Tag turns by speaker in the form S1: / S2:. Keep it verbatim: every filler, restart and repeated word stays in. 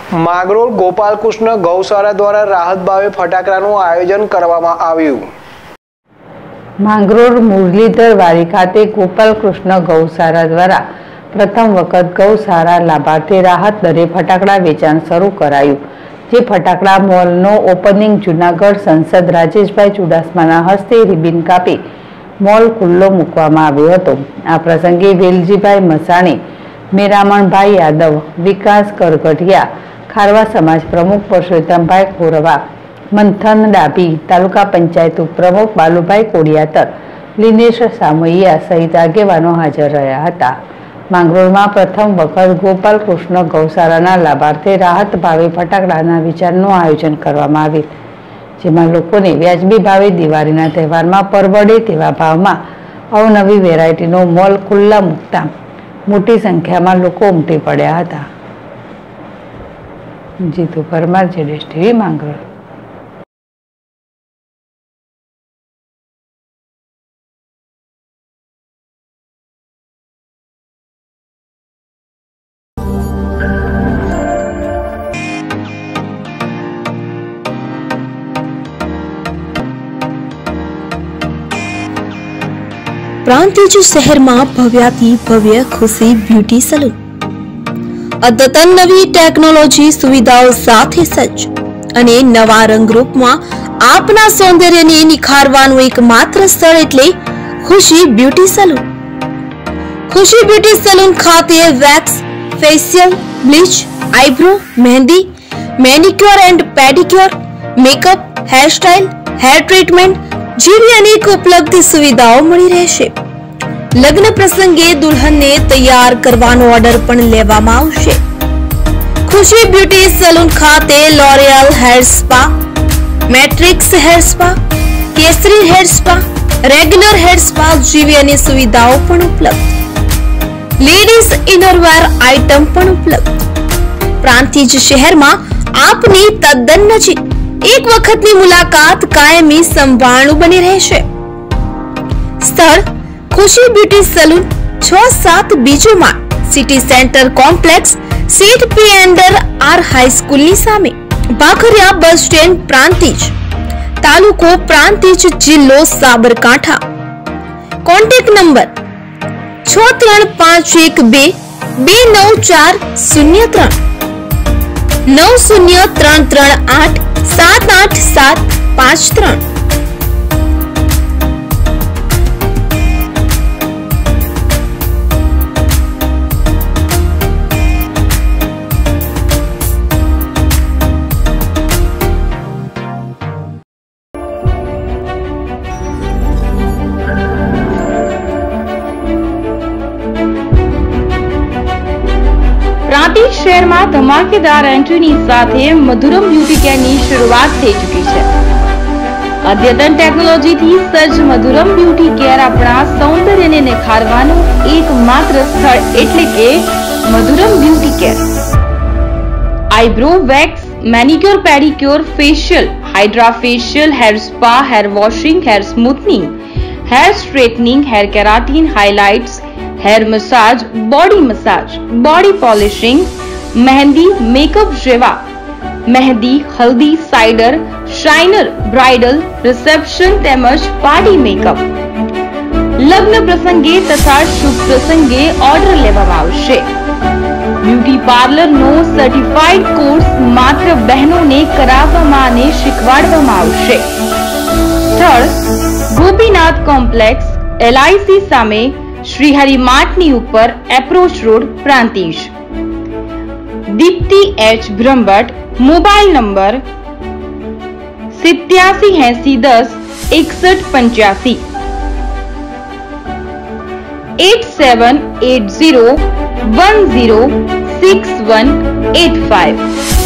S1: માંગરોળ ગોપાલકૃષ્ણ ગૌશાળા દ્વારા રાહત ભાવે ફટાકડાનું આયોજન કરવામાં આવ્યું।
S2: માંગરોળ મુરલીધર વાડી ખાતે ગોપાલકૃષ્ણ ગૌશાળા દ્વારા પ્રથમ વખત ગૌશાળા લાભાર્થે રાહત દરે ફટાકડા વેચાણ શરૂ કરાયું, જે ફટાકડા મોલનો ઓપનિંગ જૂનાગઢ સંસદ રાજેશભાઈ ચુડાસમાના હસ્તે રિબિન કાપી મોલ ખુલ્લો મૂકવામાં આવ્યો હતો। આ પ્રસંગે વેલજીભાઈ મસાણી, મેરામણભાઈ યાદવ, વિકાસ કરગઢિયા, ખારવા સમાજ પ્રમુખ પરસોત્તમભાઈ ખોરવા, મંથન ડાભી, તાલુકા પંચાયત ઉપપ્રમુખ બાલુભાઈ કોડિયાતર, લિનેશ સામૈયા સહિત આગેવાનો હાજર રહ્યા હતા। માંગરોળમાં પ્રથમ વખત ગોપાલકૃષ્ણ ગૌશાળાના લાભાર્થે રાહત ભાવે ફટાકડાના વેચાણનું આયોજન કરવામાં આવેલ, જેમાં લોકોને વ્યાજબી ભાવે દિવાળીના તહેવારમાં પરવડે તેવા ભાવમાં અવનવી વેરાયટીનો મોલ ખુલ્લા મૂકતા મોટી સંખ્યામાં લોકો ઉમટી પડ્યા હતા। જીતુ પરમાર, જેડેશ ટીવી, માંગરોળ।
S3: પ્રાંતિજ શહેરમાં ભવ્યાથી ભવ્ય ખુશી બ્યુટી સલૂન અદ્યતન નવી ટેકનોલોજી સુવિધાઓ સાથે સજ્જ અને નવા રંગરૂપમાં આપના સૌંદર્યને નિખારવાનું એકમાત્ર સ્થળ એટલે Khushi beauty salon. Khushi beauty salon ખાતે wax, facial, bleach, eyebrow, mehndi, manicure and pedicure, makeup, hairstyle, hair treatment જેવી અનેક ઉપલબ્ધ સુવિધાઓ મળી રહેશે। લગ્ન પ્રસંગે દુલ્હનને તૈયાર કરવાનો ઓર્ડર પણ લેવામાં આવશે। ખુશી બ્યુટી સલૂન ખાતે L'Oreal hair spa, Matrix hair spa, Kesari hair spa, regular hair spa જેવી અનેક સુવિધાઓ પણ ઉપલબ્ધ। લેડીઝ ઇનરવેર આઇટમ પણ ઉપલબ્ધ। પ્રાંતિજ શહેરમાં આપની તદ્દન નજીક એક વખતની મુલાકાત કાયમી સંભાળનું બની રહેશે। સ્થળ ખુશી બ્યુટી સલૂન, છ સાત બીજો માળ, સિટી સેન્ટર કોમ્પ્લેક્સ, સીટ પી અંડર આર હાઈસ્કૂલની સામે, ભાખરિયા બસ સ્ટેન્ડ, પ્રાંતિજ, તાલુકો પ્રાંતિજ, જિલ્લો સાબરકાંઠા। કોન્ટેક્ટ નંબર છ ત્રણ પાંચ એક બે બે નવ ચાર શૂન્ય ત્રણ, નવ શૂન્ય ત્રણ ત્રણ આઠ સાત આઠ સાત પાંચ ત્રણ।
S4: પ્રાંતિજ શહેરમાં ધમાકેદાર એન્ટ્રીની સાથે મધુરમ બ્યુટી કેરની શરૂઆત થઈ ચૂકી છે। અદ્યતન ટેકનોલોજીથી સજ્જ મધુરમ બ્યુટી કેર આપણા સૌંદર્યને નિખારવાનું એકમાત્ર સ્થળ એટલે કે Madhuram beauty care. Eyebrow, wax, manicure, pedicure, facial, hydra facial, hair spa, hair washing, hair smoothening, hair straightening, hair keratin, highlights, hair massage, body massage, body polishing, mehndi, makeup जेवा मेहंदी, हल्दी, साइडर, शाइनर, ब्राइडल, रिसेप्शन તેમજ party makeup, લગ્ન પ્રસંગે તથા શુભ પ્રસંગે order લેવામાં આવશે। બ્યુટી પાર્લર નો સર્ટિફાઈડ કોર્સ માત્ર બહેનોને કરાવવામાં અને શીખવાડવામાં આવશે। સ્થળ Gopinath complex, L I C સામે, श्रीहरि मार्टनी ऊपर, approach road, Prantij. Deepti H Brahmbhatt, mobile number सित्यासी एसी दस इकसठ पंचासी, eight seven eight zero one zero six one eight five.